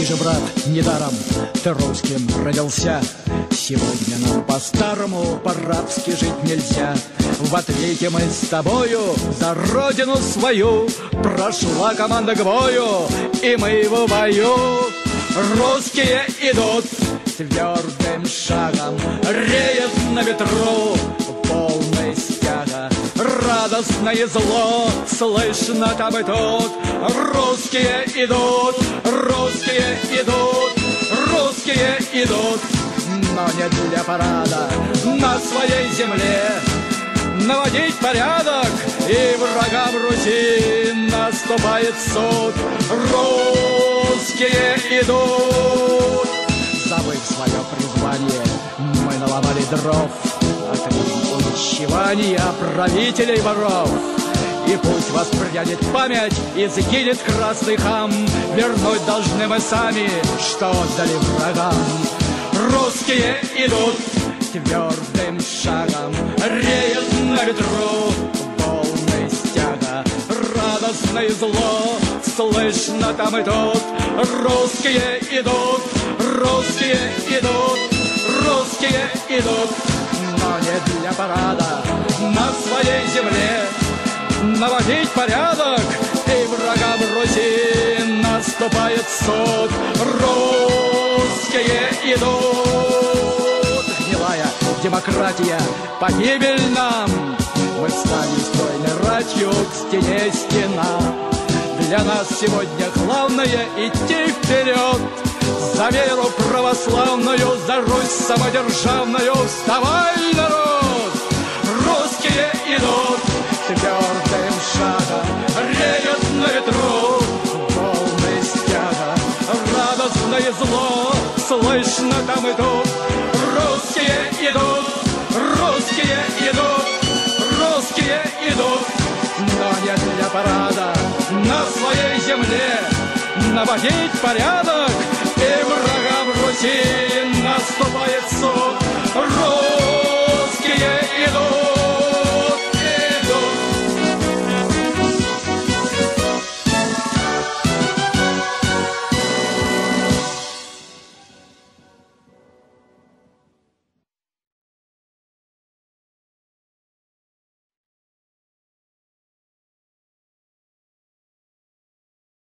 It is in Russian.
Ты же, брат, недаром ты русским родился. Сегодня нам по-старому, по-рабски жить нельзя. В ответе мы с тобою за родину свою. Прошла команда к бою, и мы в бою. Русские идут твердым шагом, реют на ветру полной стяга. Радостное зло слышно там и тут. Русские идут, русские идут, русские идут. Но не для парада на своей земле наводить порядок, и врагам Руси наступает суд. Русские идут. Забыв свое призвание, мы наломали дров, отримем увещевания правителей воров. И пусть воспрянет память и сгинет красный хам, вернуть должны мы сами, что отдали врагам. Русские идут твердым шагом, реют на ветру волны стяга. Радостное зло слышно там и тут. Русские идут, русские идут, русские идут. Но не для парада на своей земле наводить порядок, и врагам Руси наступает суд. Русские идут. Гнилая демократия, погибель нам. Мы встали стройной ратью к стене стена. Для нас сегодня главное идти вперед, за веру православную, за Русь самодержавную. Вставай, народ! Русские идут твердым шагом, реют на ветру волны стяга. Радостное зло слышно там и тут. Русские идут, русские идут, русские идут. Но не для парада на своей земле наводить порядок, и врагам Руси наступает суд.